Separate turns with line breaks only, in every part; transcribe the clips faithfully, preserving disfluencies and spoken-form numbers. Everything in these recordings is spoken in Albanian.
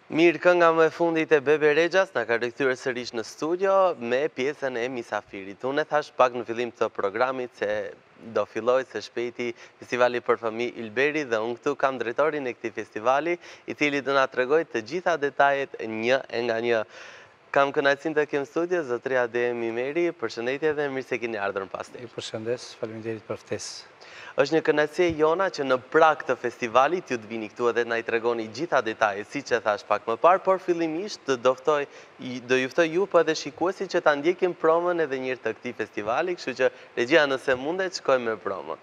Mirë, kënga më e fundit e Bebe Rexhas na ka rikthyer sërish në studio me pjesën e Misafirit. Unë e thash pak në fillim të programit se do filloj së shpejti festivali për fëmijë Ylberi dhe unë këtu kam drejtorin e këtij festivali, i cili do na tregoj të gjitha detajet një e nga një. Kam kënaqësinë të kem studio zotëria Adem Mimeri, përshëndetje dhe mirë se keni ardhur pas te.
Ju përshëndes, faleminderit për ftesë.
Është një kënaqësi e jona që në prag të festivalit ju të vini këtu edhe të na i tregoni gjitha detajet, siç e thash pak më parë, por fillimisht do ftoj do ju ftoj ju po edhe shikuesit që ta ndjekin promën edhe një herë të këtij festivali, kështu që regjia nëse mundet shkojmë me promën.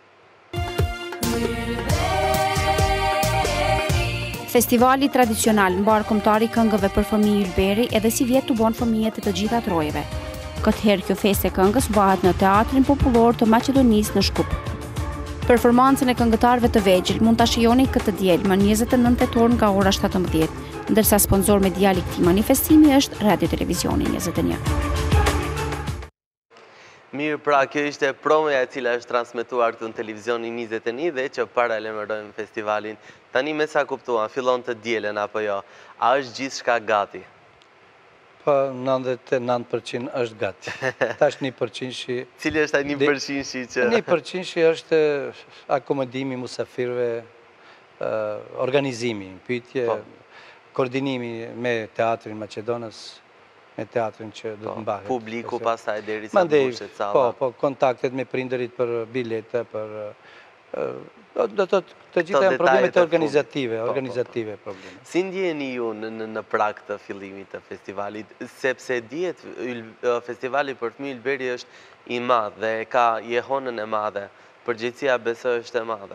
Festivali tradicional mbar kombëtar i këngëve për fëmijë Ylberi edhe si vjet u bon fëmijët e të gjitha trojeve. Këtë herë kjo festë e këngës bëhet në Teatrin Popullor të Maqedonisë në Shkup. Performancën e këngëtarëve të vegjël mund ta shijoni këtë diel më njëzet e nëntë tetor nga ora shtatëmbëdhjetë, ndërsa sponsor medial i këtij manifestimi është Radio Televizioni njëzet e një.
Mirë, pra kjo ishte promoja e cila është transmetuar këtu në Televizionin njëzet e një dhe që paralajmërojmë festivalin. Tani me sa kuptuam, fillon të dielen apo jo? A është gjithçka gati?
Po nëntëdhjetë e nëntë përqind është gati. Tash një përqind shi...
Cili është ai një përqind shi që...
Një përqind shi është akomodimi musafirëve, organizimi, pyetje, koordinimi me Teatrin Maqedonës, me teatrin që do të mbahet.
Publiku pastaj derisa mbushet salla.
Po, po, kontaktet me prindërit për bilete, për... Do të të gjitha janë problemet organizative, organizative probleme.
Si ndjeni ju në prag të fillimit të festivalit, sepse dihet festivali për fëmijë Ylberi është i madh dhe ka jehonën e madhe, përgjegjësia besoj është e madhe.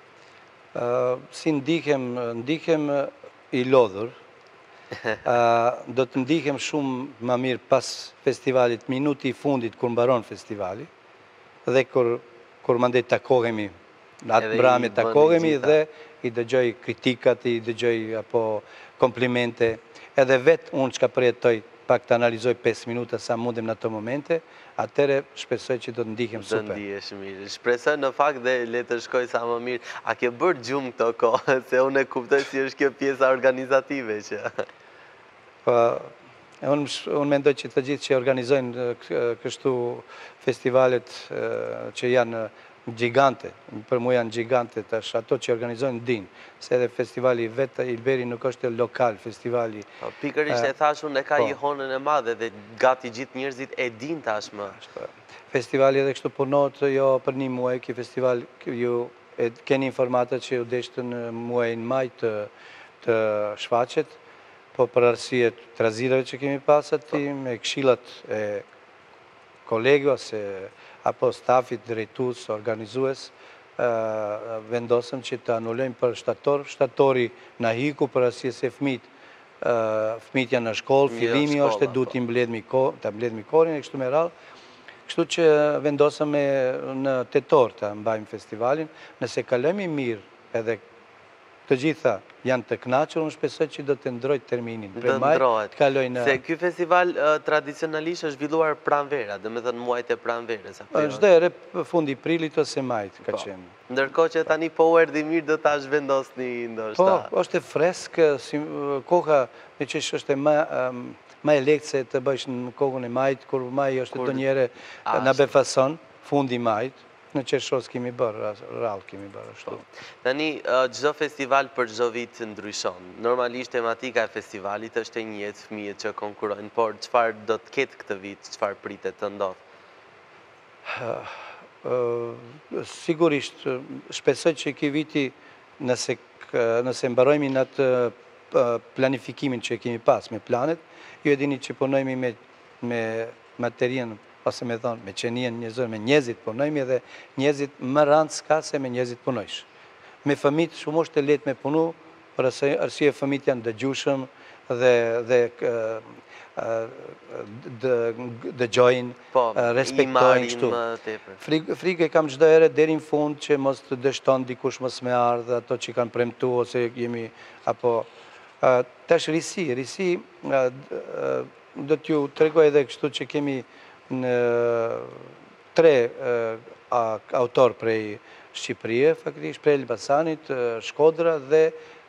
Si ndihem, ndihem i lodhur, do të ndihem shumë më mirë pas festivalit, minuti i fundit kur mbaron festivali, dhe kur mandej takohemi, në atë brami takohemi dhe i dëgjoj kritikat, i dëgjoj apo komplimente, edhe vetë unë që ka përjetoj pak të analizoj pesë minuta sa mundem në ato momente, atëre shpresoj që do të ndihem super.
Do ndihesh mirë. Shpresoj në fakt dhe le të shkoj sa më mirë. A ke bërë gjumë këto kohë, se unë e kuptoj si është kjo pjesa organizative që...
Unë mendoj që të gjithë që organizojnë kështu festivalet që janë gjigante, për mu janë gjigante, tash ato që organizojnë din, se edhe festivali vetë Ylberi nuk është lokal, festivali...
Pikërisht e thash unë e ka jehonën e madhe dhe gati gjithë njerëzit e din tashmë.
Festivali edhe kështu punohet jo për një muaj, kjo festival ju keni informatët që ju deshtë në muajin maj të shfaqet, po për arsye të razirave që kemi pasat, me këshillat e kolegë ose apo stafit, drejtues, organizues, vendosëm që të anullojmë për shtator. Shtatori në hiku për arsye se fëmijët, fëmijët janë në shkollë, fillimi është e du të mbledhmi korin e kështu me radhë. Kështu që vendosëm në tetor të mbajmë festivalin, nëse kalojmë mirë edhe të gjitha janë të kënaqur, unë shpresoj që do të ndrojë terminin.
Do ndrohet. Se ky festival tradicionalisht është zhvilluar pranvera, domethënë muajt e pranverës.
Çdo herë fundi prillit ose majit ka qenë.
Ndërkohë që tani po u erdhi mirë do ta zhvendosni ndoshta.
Po, është e freskë, koha me që është më më e lehtë se të bësh në kohën e majit, kur maji është donjëherë na befason, fundi i majit. Në qershos kemi bërë, rallë kemi bërë ashtu.
Tani, çdo festival për çdo vit ndryshon. Normalisht tematika e festivalit është e njëjtë, fëmijët që konkurrojnë, por çfarë do të ketë këtë vit, çfarë pritet të ndodhë?
Sigurisht, shpresoj që ky viti, nëse mbarojmë në atë planifikimin që kemi pas me planet, ju e dini që punojmë me materien ose me thonë, me qenien njëzër, me njëzit punojmë edhe njëzit më randë s'ka se me njëzit punojsh. Me fëmit shumë është të letë me punu, për arsye fëmit janë dëgjushëm dhe dëgjojnë, respektojnë kështu. Frikë e kam çdo herë deri në fund që mos të dështon dikush mos me ardhë, ato që kanë premtu ose jemi, apo... Tash risi, risi, do t'ju tregoj edhe kështu që kemi në tre autor prej Shqipërie, faktikisht prej Elbasanit, Shkodra dhe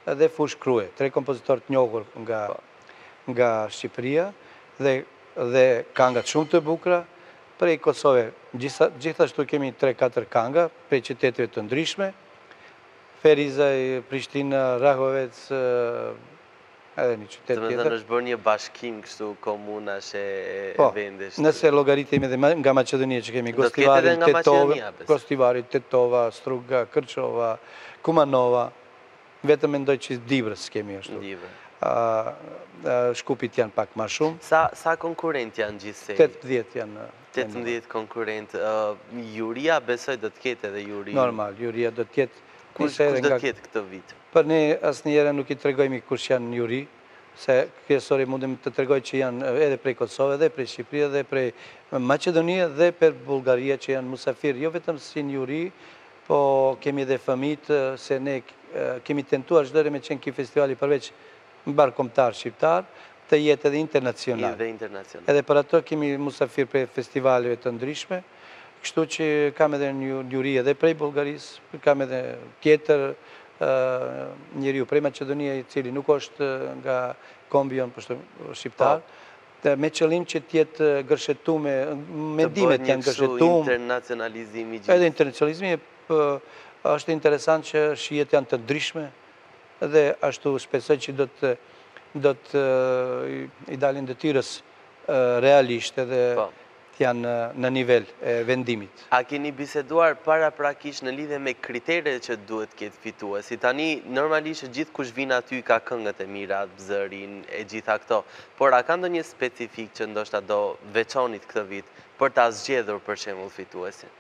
dhe Fush Kruje, tre kompozitor të njohur nga, nga Shqipëria dhe, dhe kangat shumë të bukura. Prej Kosove, gjithashtu kemi tre katër kanga, prej qyteteve të ndryshme, Ferizaj, Prishtina, Rahovec, edhe një qytet tjetër.
Të me thënë është bërë një bashkim kështu komunash e vendesh.
Po, nëse logaritemi dhe nga Macedonia që kemi Gostivarin, Tetova, Gostivarin, Tetova, Struga, Kërqova, Kumanova, vetëm mendoj që Divrës kemi ashtu. Shkupit janë pak ma shumë.
Sa, sa konkurent janë gjithsej?
tetëdhjetë janë.
tetëdhjetë konkurent. Juria besoj do të ketë edhe juri?
Normal, juria do të ketë.
Kush do të ketë këtë vit?
Për ne asë njëre nuk i tregojmi kush janë juri, se kryesori mundem të tregoj që janë edhe prej Kosove, edhe prej Shqipëria, edhe prej Macedonia, dhe për Bulgaria që janë musafir, jo vetëm si një juri, po kemi edhe fëmijët, se ne kemi tentuar çdo me qenë ky festivali përveç mbar kombëtar shqiptar, të jetë edhe internacional.
Edhe internacional.
Edhe për ato kemi musafir për festivaleve të ndryshme, kështu që kam edhe një njëri edhe prej Bulgarisë, kam edhe tjetër njeriu prej Macedonia i cili nuk është nga kombion shqiptar, me qëllim që tjetë gërshetume, mendimet janë gërshetume.
Të bërë një internacionalizimi gjithë.
Edhe internacionalizimi është interesant që shijet janë të ndryshme dhe ashtu shpesoj që do të do të i dalin detyrës realisht edhe janë në nivel e vendimit.
A keni biseduar para prakish në lidhe me kriteret që duhet ketë fituesi? Tani, normalisht gjithë kush vin aty ka këngët e mira, zërin, e gjitha këto, por a ka ndonjë specifik që ndoshta do veçonit këtë vit për ta zgjedhur për shembull fituesin?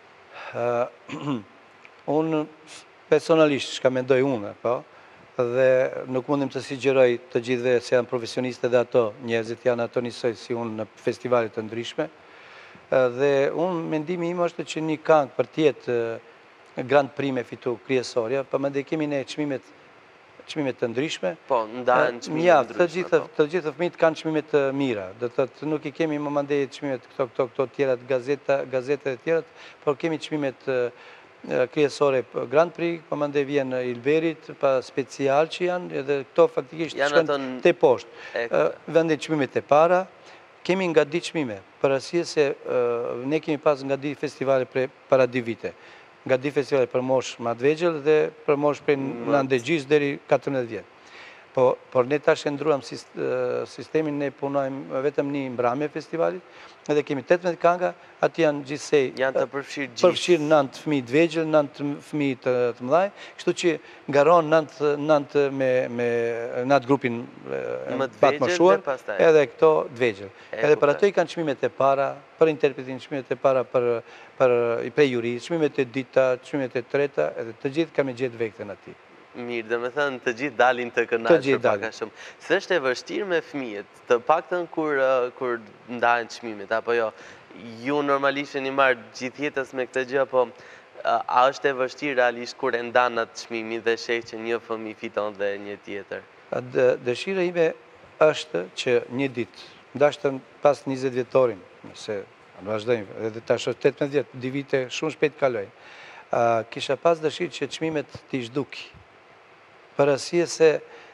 Unë personalisht shka mendoj unë, po, dhe nuk mundim të sigjeroj të gjithve se janë profesioniste dhe ato, njerëzit janë ato njësoj si unë në festivalet të ndryshme, dhe unë mendimi im është që një këngë për tjetë Grand Prix me fitu kryesorja, për më dhe kemi ne qmimet qmimet të ndryshme.
Po, ndahen qmimet të ndryshme.
Të gjithë fëmijët kanë qmimet të mira, dhe të nuk i kemi më mandej qmimet këto, këto, këto tjerat, gazete dhe tjerat, por kemi qmimet kryesore Grand Prix, për më ndej vjen Ilberit, pa special që janë, edhe këto faktikisht shkën të poshtë. Vendit qmimet e para, kemi nga di qmime, për arsye se ne kemi pas nga di festivale para di vite. Nga di festivale për mosh ma të vegjël dhe për mosh për në ndegjis dheri katërmbëdhjetë vjetë. Por ne tash e ndruam sistemin, ne punojmë vetëm një mbrame festivalit, edhe kemi tetëmbëdhjetë kanga, aty janë gjithsej
janë të përfshirë gjithë.
Përfshirë nëntë fëmijë të vegjël, nëntë fëmijë të mëdhaj, kështu që ngaron nëntë me nëntë grupin patë më shuar, edhe këto të vegjël. Edhe për ato i kanë çmimet e para, për interpretin çmimet e para për prej juri, çmimet e dyta, çmimet e treta, edhe të gjithë kam e gjetë vektën aty.
Mirë, dhe me thënë të gjithë dalin të kënaqur paka shumë. Se është e vështirë me fëmijët, të paktën kur ndahen çmimet, apo jo, ju normalisht e një marrë gjithë jetës me këtë gjë, po a është e vështirë realisht kur e ndan atë çmimi dhe sheh që një fëmijë fiton dhe një tjetër?
Dëshira ime është që një ditë, ndashtë pas njëzet vjetorin, se në vazhdojmë, edhe tash është tetëmbëdhjetë vjetë, di vite shumë shpejt kalojnë, kisha pas dëshirë që çmimet t'i zhduki. Për arsye se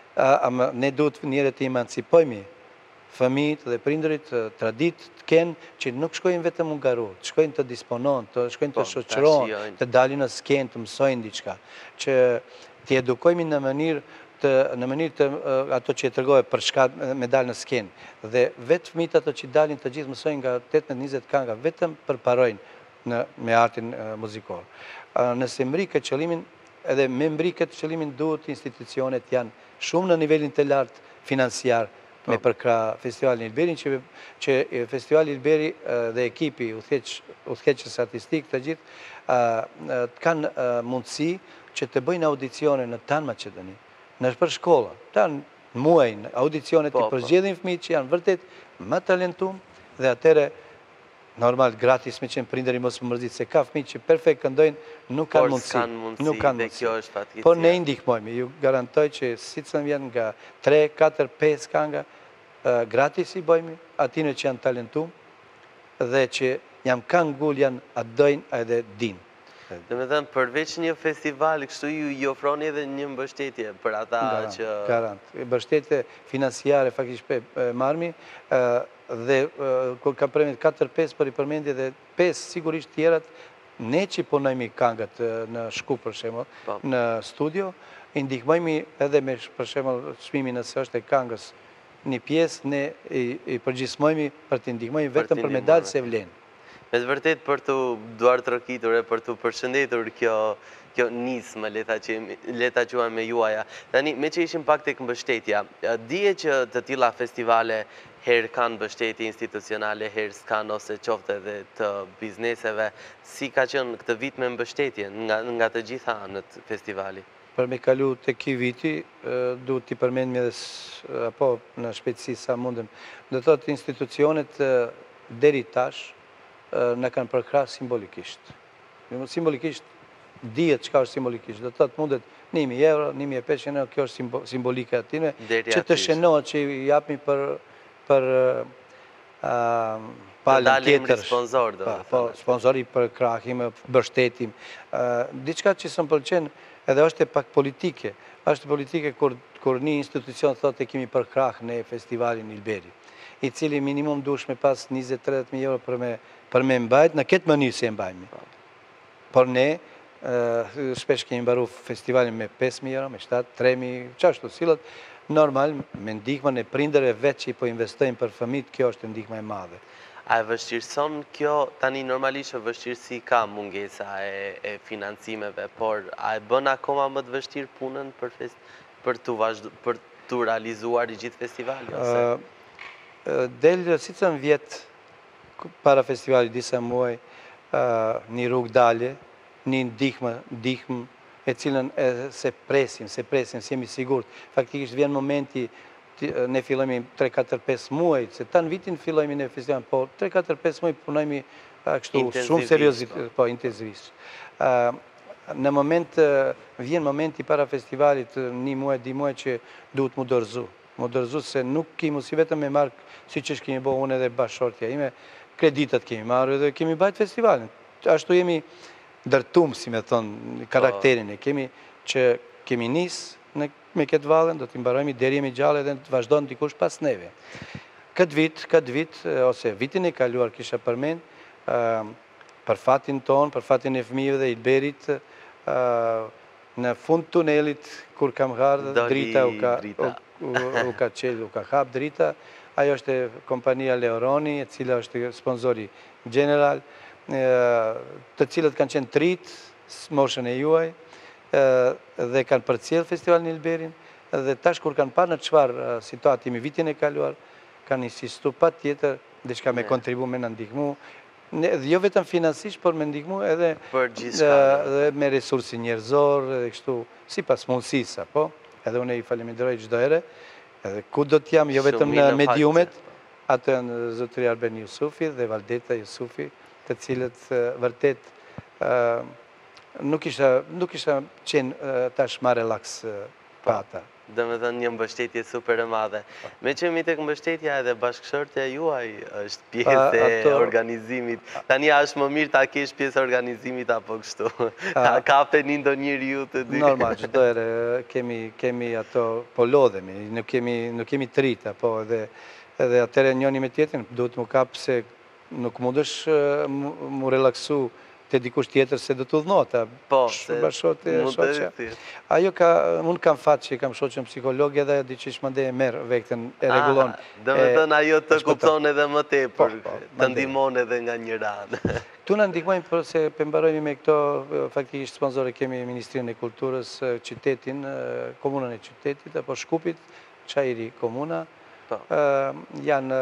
ne duhet njëre të emancipojmi fëmijët dhe prindërit tradit të kenë që nuk shkojnë vetëm u garu, të shkojnë të disponon, të shkojnë të shoqëron, të dalin në skenë, të mësojnë diçka, që të edukojmi në mënyrë të në mënyrë të ato që e tërgojë për shka me dalë në skenë. Dhe vetë fëmijët ato që dalin të gjithë mësojnë nga tetëmbëdhjetë njëzet kanga, vetëm përparojnë me artin muzikor. Nëse mri këtë qëllimin, edhe me mbri këtë qëllimin duhet institucionet janë shumë në nivelin të lartë financiar me përkra Festivalin Ilberi, që Festivali Ilberi dhe ekipi udhëheqës artistik të gjithë kanë mundësi që të bëjnë audicione në tanë Macedoni, në për shkolla, tanë muajnë audicionet të përzgjedhin fëmijët që janë vërtet më talentum dhe atere normal, gratis me qenë prinderi mos më mërzit, se ka fëmijë që perfekt këndojnë, nuk kanë mundësi.
Nuk kanë mundësi,
por ne indihmojmë, ju garantoj që si të vjen nga tre, katër, pesë kanga, gratis i bëjmë, atine që janë talentum, dhe që jam kanë gull, janë atë dojnë edhe dinë.
Dhe me thënë, përveç një festivali, kështu ju i ofroni edhe një mbështetje për ata që...
Garant. Mbështetje financiare faktisht pe marmi, dhe kur ka premit katër pesë për i përmendje dhe pesë sigurisht tjerat, ne që punojmi këngët në Shkup për shembull, në studio, i ndihmojmë edhe me për shembull çmimin nëse është e këngës një pjesë, ne i përgjithësojmë për të ndihmojmë vetëm për medalë se vlen.
Me të vërtet për të duar të rëkitur e për të përshëndetur kjo kjo nismë, leta quajmë me juaja. Tani, me që ishim pak tek mbështetja, dije që të tilla festivale herë kanë mbështetje institucionale, herë s'kan ose qofte edhe të bizneseve, si ka qenë këtë vit me mbështetje nga të gjitha anët festivali?
Për me kalu të ki viti, duhet t'i përmendmi edhe apo në shpejtësi sa mundem. Do thotë institucionet deri tash në kanë përkrah simbolikisht. Simbolikisht, dihet çka është simbolikisht. Do thotë mundet një mijë euro, një mijë e pesëqind euro, kjo është simbolike atime, që të shënohet që i japmi për për palën tjetër.
Sponsor, do
po, sponsori për krahim, mbështetim. Diçka që s'm pëlqen, edhe është e pak politike. Është politike kur kur një institucion thotë e kemi për krah në festivalin Ilberi, i cili minimum duhesh me pas njëzet tridhjet mijë euro për me për me mbajt, në këtë mënyrë si e mbajmi. Por ne, shpesh kemi mbaru festivalin me pesë mijë euro, me shtatë, tre mijë, qashtu sillet, normal, me ndihmën e prindërve vetë që i po investojnë për fëmijët, kjo është ndihma e madhe.
A e vështirëson kjo, tani normalisht e vështirësi ka mungesa e financimeve, por a e bën akoma më të vështirë punën për të realizuar i gjithë festivali?
Del, si të në vjetë, para festivalit disa muaj, një rrugë dalje, një ndihmë e cilën se presim, se presim, si jemi sigurt. Faktikisht vjen momenti, ne fillojmë tre katër pesë muaj, se ta në vitin fillojmë në festival, po tre katër pesë muaj punojmë kështu shumë seriozisht, po intensivisht. Në moment, vjen momenti para festivalit, një muaj, di muaj që duhet mu dorëzu. Mu dorëzu se nuk kemi si vetëm me mark, si që kemi bo unë edhe bashortja ime, kreditat kemi marrë dhe kemi bajt festivalin. Ashtu jemi dërtum, si me thonë, karakterin e kemi që kemi nisë me këtë valën, do t'i mbarojmi deri jemi gjallë edhe të vazhdojnë dikush pas neve. Këtë vit, këtë vit, ose vitin e kaluar kisha përmen, për fatin tonë, për fatin e fëmijëve dhe Ilberit, në fund tunelit, kur kam hardë, drita u ka qelë, u ka hap drita, ajo është kompania Leoroni, e cila është sponsori general, të cilët kanë qenë trit, moshën e juaj, dhe kanë përcjell festivalin Ilberin, dhe tash kur kanë parë në çfarë situatë jemi vitin e kaluar, kanë insistu pa tjetër, diçka me kontribu me në ndihmu, jo vetëm finansisht, por me ndihmu edhe me resursi njerëzor, edhe kështu, si pas mundësisa, po, edhe une i faleminderoj çdo herë, edhe ku do t'jam, jo vetëm në mediumet, atë në zotëri Arben Jusufi dhe Valdeta Jusufi, të cilët vërtet nuk isha qenë tash ma relaks pata.
Dhe me thënë një mbështetje super e madhe. Me që mi tek mbështetja edhe bashkëshortja juaj është pjesë e organizimit. Tani është më mirë ta kesh pjesë e organizimit apo kështu. Ka penin do njëri ju të dy.
Normal, çdo herë kemi ato, po lodhemi, nuk kemi trita, po edhe atëre njëni me tjetrin, duhet mu kap se nuk mundesh mu relaksu të dikush tjetër se do të udhnota.
Po, se mund të rëti.
Ajo ka, unë kam fatë që kam shoqën psikologja dhe diqish më ndej e merë vektën, e regulon.
Dhe me thënë ajo të kupton edhe më tepër, të ndihmon edhe nga një ranë.
Tu në ndihmojmë përse pëmbarojmë me këto, faktikisht sponsore kemi Ministrinë e Kulturës, qytetin, komunën e qytetit, apo Shkupit, Çajri komuna, janë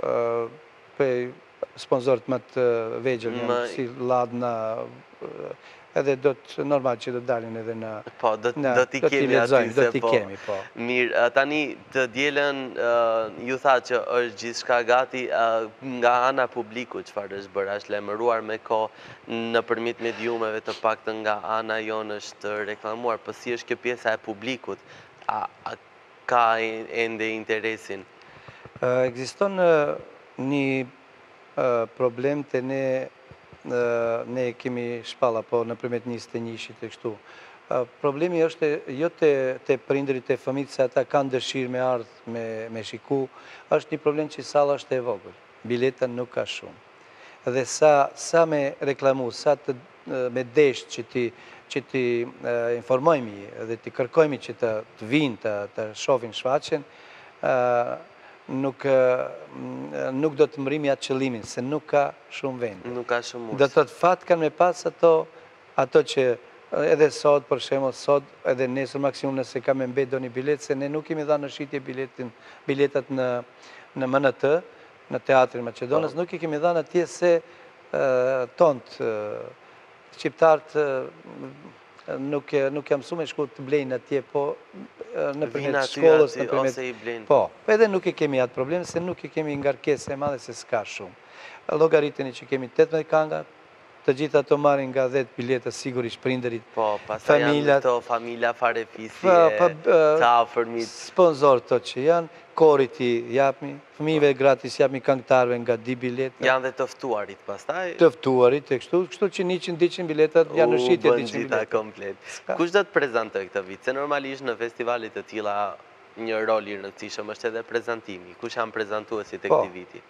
për sponsorët më të vegjël, si Ladna, edhe do të normal që do të dalin edhe në...
Po, do t'i kemi aty
do t'i kemi, po.
Mirë, tani të djelen, ju tha që është gjithçka gati, nga ana publiku çfarë është bërë, është lajmëruar me kohë në përmjet mediumeve të paktën nga ana jonë është reklamuar, po si është kjo pjesa e publikut, a ka ende interesin?
Ekziston një problem të ne ne kemi shpalla, po në përmet njëzet e njëshit e kështu. Problemi është jo të prindrit e fëmijët se ata kanë dëshirë me ardhë me shiku, është një problem që salla është e vogël, bileta nuk ka shumë. Dhe sa me reklamu, sa me desh që ti që ti informojmi dhe ti kërkojmi që të vinë të shofin shfaqen, nuk do të mërimi atë qëllimin, se nuk ka shumë vend.
Nuk ka shumë
mundës. Dhe të të fatë kanë me pas ato që edhe sot, për shemë, sot edhe nesër maksimum nëse ka me mbet do një bilet, se ne nuk kemi dha në shqitje biletat në M N T, në Teatrin Macedonës, nuk i kemi dha në tje se tontë, shqiptarët nuk jam su me shku të blejnë atje, po në përmet shkollës, në përmet... Po, edhe nuk i kemi atë problem, se nuk i kemi ngarkesë e madhe se s'ka shumë. Logaritën që kemi tetëmbëdhjetë kanga, të gjitha të marrin nga dhjetë bileta sigurisht prinderit,
po, pastaj janë të familja farefisje, të afërmit.
Sponsor të që janë, korit i japmi, fëmijëve gratis japmi këngëtarëve nga di bileta.
Janë dhe tëftuarit pastaj?
Tëftuarit e kështu, kështu që njëqind dyqind biletat janë në shqitje dyqind biletat.
U, bën gjitha komplet. Kush do të prezentoj këtë vit? Se normalisht në festivalit të tilla një rol i rëndësishëm është edhe prezantimi. Kush janë prezentuesit e këtij viti?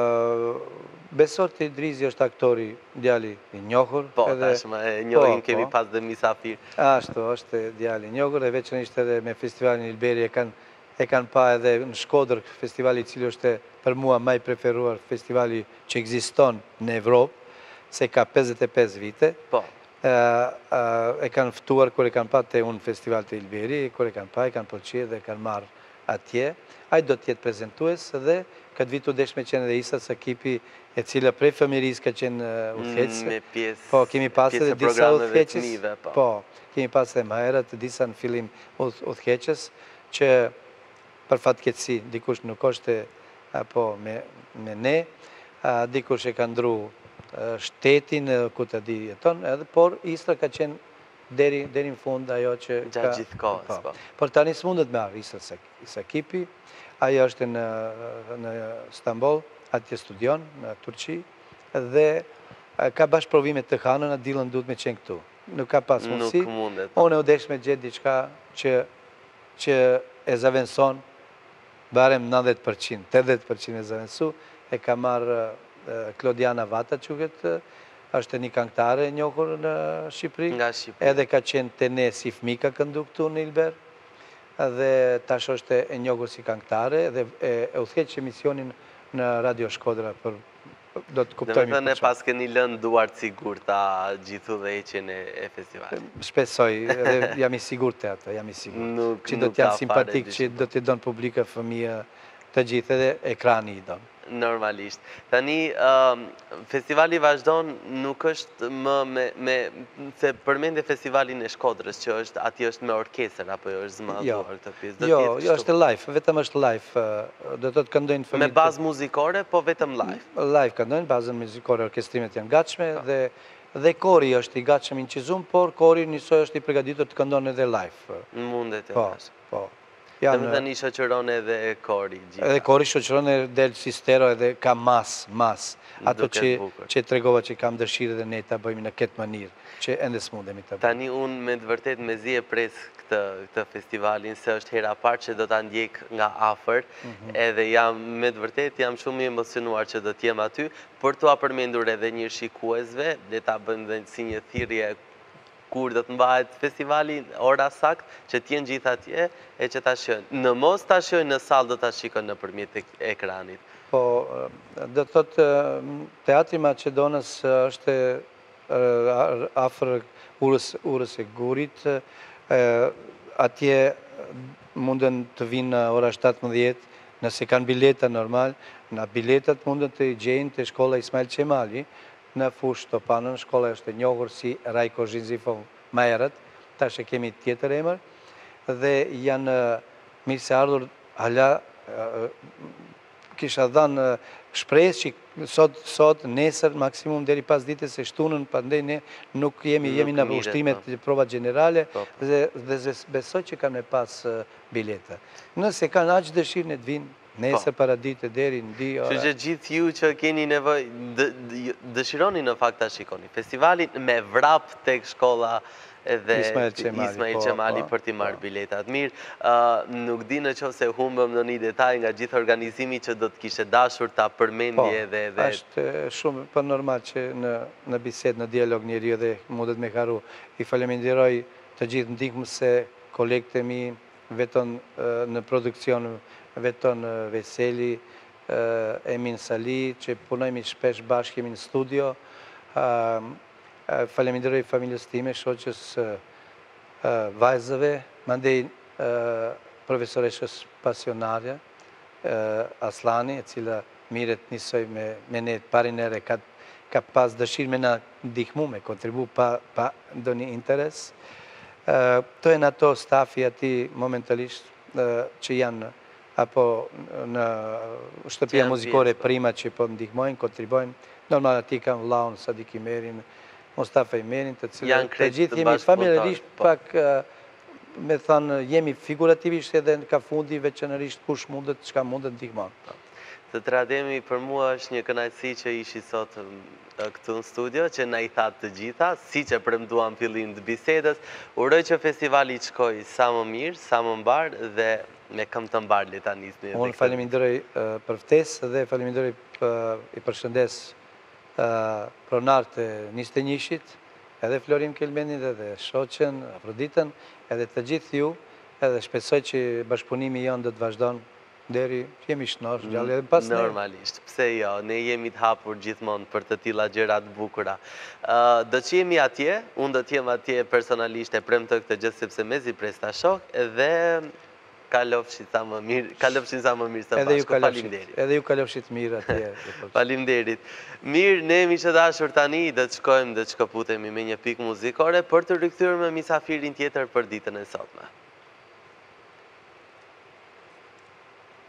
Besor të Idrizi është aktori djali i njohur.
Po, tashmë e njohim, kemi pas dhe misafir.
Ashtu, është djali i njohur dhe veçanërisht edhe me festivalin Ilberi e kanë e kanë pa edhe në Shkodër, festivali cili është për mua maj preferuar festivali që egziston në Evropë, se ka pesëdhjetë e pesë vite.
Po.
E kanë ftuar kër e kanë pa të unë festival të Ilberi, kër e kanë pa, e kanë përqie dhe kanë marë atje. Ajë do tjetë prezentues dhe këtë vitu desh me qenë dhe Isa Sakipi, e cila prej fëmiris ka qenë udhëheqëse.
Me pjesë
Po, kemi pasë edhe disa udhëheqës.
Po,
po, kemi pasë edhe maherët, disa në filim udhëheqës, që për fatkeqësi, dikush nuk është me ne, dikush e ka ndru shtetin, ku të di jeton, por Istra ka qenë deri në fund ajo që...
Gjatë gjithë kohës, po.
Por tani së mundet me arë Istra Sakipi, ajo është në Istanbul, atje studion, në Turqi, dhe ka bashkë provimet të hanën, a dilën duhet me qenë këtu. Nuk ka pas mundësi.
Nuk mundet.
Unë e u desh me gjithë diçka që e zavenson, barem nëntëdhjetë përqind, tetëdhjetë përqind e zavensu, e ka marë Klodiana Vata quket, është një këngëtare e njohur në Shqipëri.
Nga Shqipëri.
Edhe ka qenë të ne si fëmi ka këndu këtu në Ilber, dhe tash është e njohur si këngëtare, dhe e udhëheq emisionin në Radio Shkodra për do të kuptojmë.
Dhe me thënë e pas keni lënë duart sigur ta gjithu dhe eqen e festivalit.
Shpesoj, edhe jam i sigur të ato, jam i sigur. Që do t'janë simpatik, që do t'i donë publika fëmija të gjithë edhe ekrani i donë.
Normalisht. Tani, festivali vazhdon nuk është më me... Se përmende festivalin e Shkodrës, që është ati është me orkesër, apo jo është zmadhuar këtë pjesë?
Jo, jo është live, vetëm është live. Do të të këndojnë fëmijët...
Me bazë muzikore, po vetëm live?
Live këndojnë, bazën muzikore, orkestrimet janë gatshme, dhe kori është i gatshme inqizum, por kori njësoj është i pregaditur të këndojnë edhe live.
Mundet e
vashë. Po, po.
Dhe më të një shoqëron edhe kori gjitha.
Edhe kori shoqëron e del si stero edhe ka mas, mas. Ato që tregova që kam dëshirë dhe ne të bëjmë në këtë mënirë, që ende s'mundemi të bëjmë.
Tani unë me të vërtet me zi e pres këtë festivalin, se është hera parë që do të ndjek nga afer, edhe jam me të vërtet jam shumë i emocionuar që do t'jem aty, për të apërmendur edhe një shikuesve, dhe ta bëjmë dhe si një thirrje kur do të mbahet festivali, ora sakt, që t'jen gjitha tje, e që t'a shojnë. Në mos t'a shojnë në salë, do t'a shikon në përmjet ekranit.
Po, do të thotë, Teatri Macedonës është afër urës e Gurit, atje mundën të vinë në ora shtatëmbëdhjetë, nëse kanë bileta normal, në biletat mundën të gjejnë të shkolla Ismail Qemali, në fush të panën, shkolla është e njohur si Rajko Zhinzifov Majerët, tash e kemi tjetër emër, dhe janë mirë se ardhur, hala kisha dhanë shpresë që sot, nesër, maksimum deri pas ditës e shtunën, pandej ne nuk jemi në ushtrimet të provat generale, dhe besoj që kanë me pas bileta. Nëse kanë aqë dëshirë në të vinë, Nesër para dite deri në di ora.
Kështu që gjithë ju që keni nevojë, dëshironi në fakt ta shikoni festivalin me vrap tek shkolla edhe
Ismail Qemali,
Ismail
po,
Qemali
po,
për t'i marrë
po.
biletat. Mirë, ë, nuk di në qoftë se humbëm në një detaj nga gjithë organizimi që do të kishe dashur ta
Po,
përmendje dhe dhe
është shumë për normal që në, në bisedë, në dialog njeriu dhe mundet me haru. I faleminderoj të gjithë ndihmëse, kolegët e mi, veton ë, në produksion, veton ë, Veseli, ë, Emin Sali, që punojmë shpesh bashkë, jemi në studio. ë, ë, Faleminderoj familjes time, shoqës, ë, ë, vajzëve, mandej ë, profesoreshës pasionare, ë, Aslani, e cila miret njësoj me, me ne parin ere, ka, ka pas dëshirë me na ndihmu, me kontribu pa, pa ndonjë interes. Ë, to e në ato stafi ati momentalisht ë, që janë apo në shtëpia
Janë
muzikore
pjesë, po.
prima që po ndihmojnë, kontribojnë. Normal ati kam vllaun Sadik Imerin, Mustafa Imerin, të cilët
Janë
të
krejt
gjithë jemi
bashkëpunëtorë,
familjarisht
po.
pak ë, me thënë, jemi figurativisht edhe në ka fundi veçanërisht kush mundet, çka mundet ndihmon.
Të trademi, për mua është një kënaqësi që ishi sot ë, këtu në studio, që na i thatë të gjitha, si që premtuam fillim të bisedës. Uroj që festivali të shkojë sa më mirë, sa më mbar dhe me këmbë të mbar le ta nisni.
Unë faleminderoj uh, për ftesë dhe faleminderoj për, i përshëndes uh, pronarët e njëzet e njëshit, edhe Florim Kelmenin, edhe shoqen, Afroditën, edhe të gjithë ju, edhe shpresoj që bashkëpunimi jonë do të vazhdon deri jemi shnosh, gjallë edhe pas ne.
Normalisht, pse jo, ne jemi të hapur gjithmonë për të tilla gjëra të bukura. Uh, do që jemi atje, unë do të jem atje personalisht e premtoj këtë gjë sepse mezi pres ta shoh dhe kalofshi sa më mirë, kalofshin sa më mirë së
Edhe ju
bashku.
kalofshit,
Faleminderit.
edhe ju kalofshit mirë atje.
Faleminderit. Mirë, ne mi që dashur tani do të shkojmë, do të shkëputemi me një pikë muzikore për të rikthyer me misafirin tjetër për ditën e sotme.